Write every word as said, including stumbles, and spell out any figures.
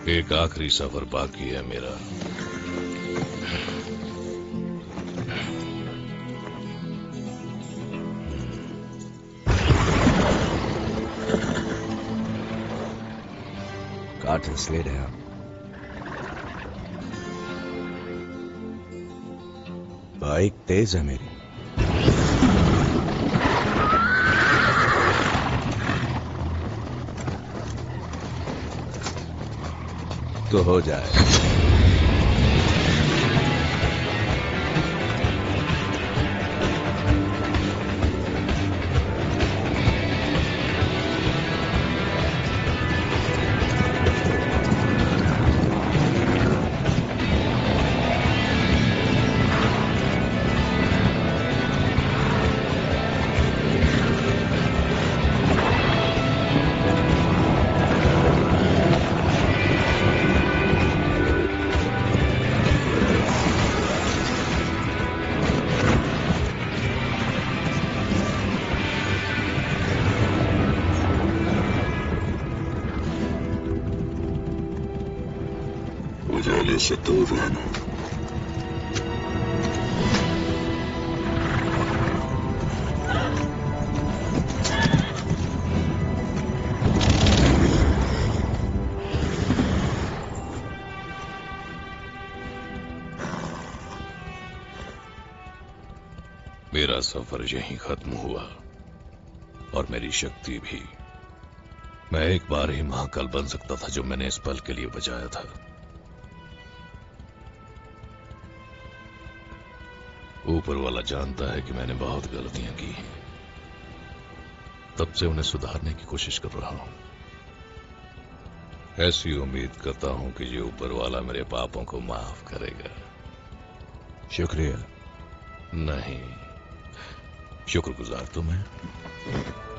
एक आखिरी सफर बाकी है मेरा। Carter, slow down. बाइक तेज है मेरी। तो हो जाए। उजाले से दूर रहना। मेरा सफर यहीं खत्म हुआ और मेरी शक्ति भी। मैं एक बार ही महाकाल बन सकता था जो मैंने इस पल के लिए बचाया था। ऊपर वाला जानता है कि मैंने बहुत गलतियां की, तब से उन्हें सुधारने की कोशिश कर रहा हूं। ऐसी उम्मीद करता हूं कि ये ऊपर वाला मेरे पापों को माफ करेगा। शुक्रिया। नहीं, शुक्रगुजार तो मैं।